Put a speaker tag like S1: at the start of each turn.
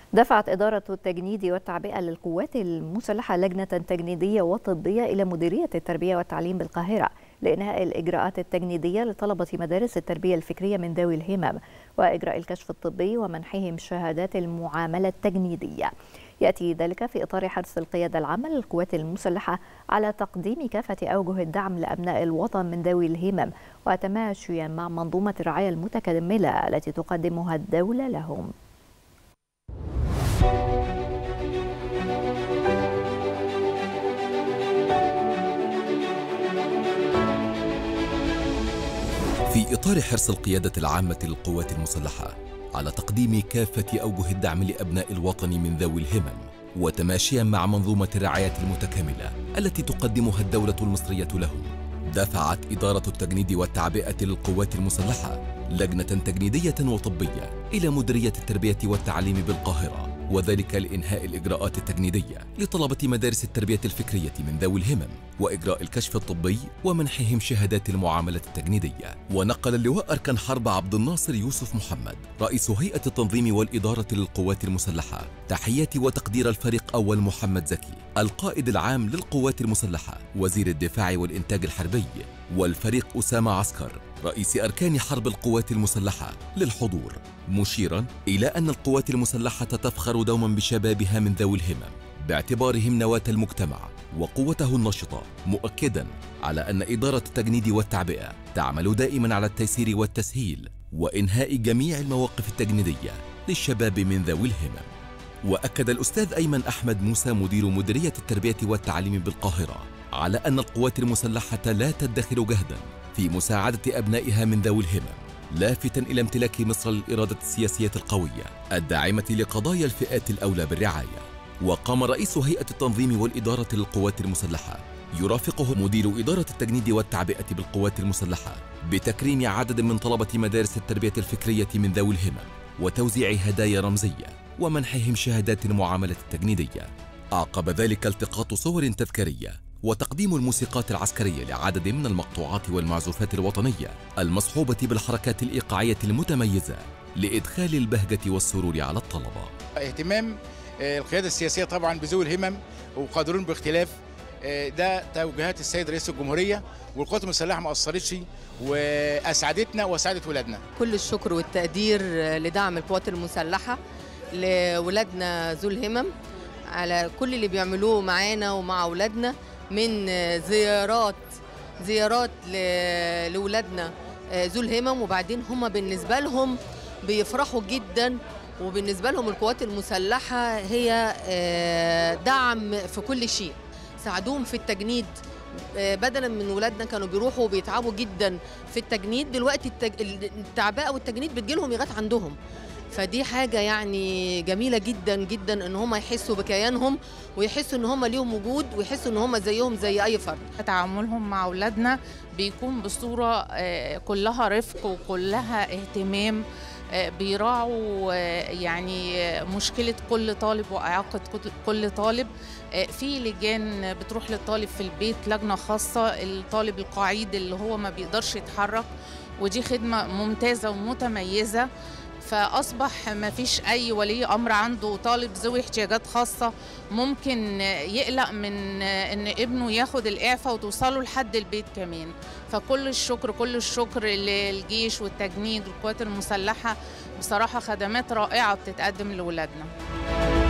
S1: دفعت إدارة التجنيد والتعبئة للقوات المسلحة لجنة تجنيدية وطبية إلى مديرية التربية والتعليم بالقاهرة لإنهاء الإجراءات التجنيدية لطلبة مدارس التربية الفكرية من ذوي الهمم وإجراء الكشف الطبي ومنحهم شهادات المعاملة التجنيدية. يأتي ذلك في إطار حرص القيادة العامة للقوات المسلحة على تقديم كافة أوجه الدعم لأبناء الوطن من ذوي الهمم وتماشيا مع منظومة الرعاية المتكاملة التي تقدمها الدولة لهم.
S2: في إطار حرص القيادة العامة للقوات المسلحة على تقديم كافة أوجه الدعم لأبناء الوطن من ذوي الهمم وتماشيا مع منظومة الرعاية المتكاملة التي تقدمها الدولة المصرية لهم، دفعت إدارة التجنيد والتعبئة للقوات المسلحة لجنة تجنيدية وطبية إلى مديرية التربية والتعليم بالقاهرة، وذلك لإنهاء الإجراءات التجنيدية لطلبة مدارس التربية الفكرية من ذوي الهمم وإجراء الكشف الطبي ومنحهم شهادات المعاملة التجنيدية. ونقل اللواء أركان حرب عبد الناصر يوسف محمد رئيس هيئة التنظيم والإدارة للقوات المسلحة تحيات وتقدير الفريق أول محمد زكي القائد العام للقوات المسلحة وزير الدفاع والإنتاج الحربي، والفريق أسامة عسكر رئيس أركان حرب القوات المسلحة للحضور، مشيرا إلى أن القوات المسلحة تفخر دوما بشبابها من ذوي الهمم باعتبارهم نواة المجتمع وقوته النشطة، مؤكدا على أن إدارة التجنيد والتعبئة تعمل دائما على التيسير والتسهيل وإنهاء جميع المواقف التجنيدية للشباب من ذوي الهمم. وأكد الأستاذ أيمن أحمد موسى مدير مديرية التربية والتعليم بالقاهرة على أن القوات المسلحة لا تدخر جهدا في مساعدة أبنائها من ذوي الهمم، لافتا إلى امتلاك مصر الإرادة السياسية القوية الداعمة لقضايا الفئات الأولى بالرعاية. وقام رئيس هيئة التنظيم والإدارة للقوات المسلحة يرافقه مدير إدارة التجنيد والتعبئة بالقوات المسلحة بتكريم عدد من طلبة مدارس التربية الفكرية من ذوي الهمم وتوزيع هدايا رمزية ومنحهم شهادات المعاملة التجنيدية. أعقب ذلك التقاط صور تذكارية وتقديم الموسيقات العسكرية لعدد من المقطوعات والمعزوفات الوطنية المصحوبة بالحركات الإيقاعية المتميزة لإدخال البهجة والسرور على الطلبة.
S3: اهتمام القيادة السياسية طبعا بذوي الهمم وقادرون باختلاف، ده توجيهات السيد رئيس الجمهورية، والقوات المسلحة ما قصرتش وأسعدتنا وأسعدت ولادنا.
S4: كل الشكر والتقدير لدعم القوات المسلحة لولادنا ذو الهمم على كل اللي بيعملوه معانا ومع أولادنا من زيارات لولادنا ذو الهمم، وبعدين هم بالنسبة لهم بيفرحوا جدا، وبالنسبة لهم القوات المسلحة هي دعم في كل شيء. ساعدوهم في التجنيد بدلا من ولادنا كانوا بيروحوا وبيتعبوا جدا في التجنيد، دلوقتي التعبئة والتجنيد بتجيلهم لغاية عندهم، فدي حاجة يعني جميلة جدا جدا ان هم يحسوا بكيانهم ويحسوا ان هم ليهم وجود ويحسوا ان هم زيهم زي اي فرد.
S5: تعاملهم مع اولادنا بيكون بصورة كلها رفق وكلها اهتمام، بيراعوا يعني مشكلة كل طالب وإعاقة كل طالب. في لجان بتروح للطالب في البيت، لجنة خاصة الطالب القعيد اللي هو ما بيقدرش يتحرك، ودي خدمة ممتازة ومتميزة. فأصبح ما فيش أي ولي أمر عنده طالب ذوي احتياجات خاصة ممكن يقلق من إن ابنه ياخد الإعفاء وتوصله لحد البيت كمان. فكل الشكر للجيش والتجنيد والقوات المسلحة، بصراحة خدمات رائعة بتتقدم لأولادنا.